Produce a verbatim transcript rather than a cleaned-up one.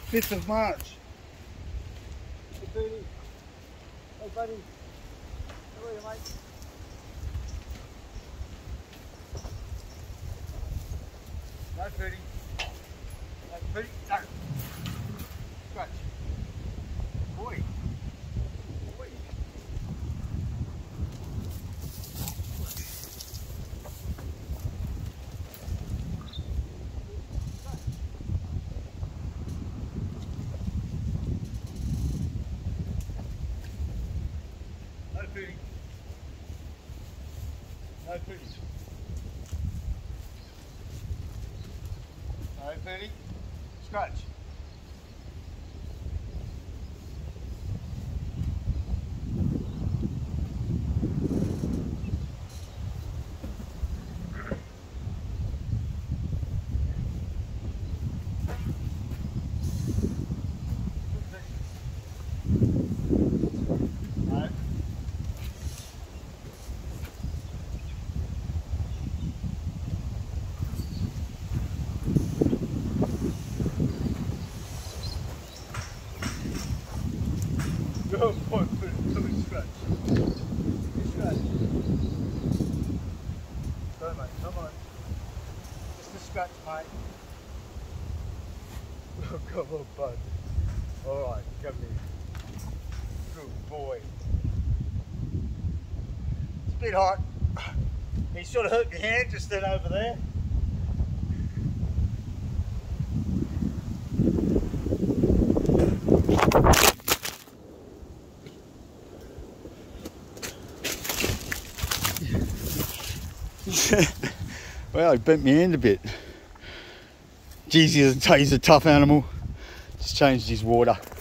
fifth of March. Hey, Pooty. Hey, buddy. How are you, mate? No, Pooty. No, Pooty. No. Scratch. Boy. Boy. No, Pooty. No, Pooty. No, Pooty. Scratch. No. Good boy, put it until we scratch. You scratch. Go, mate, come on. Just a scratch, mate. Oh, come on, bud. Alright, come here. Good boy. It's a bit hot. You sort of hurt your hand just then over there. Well, he bent my hand a bit. Geez, he's a, he's a tough animal. Just changed his water.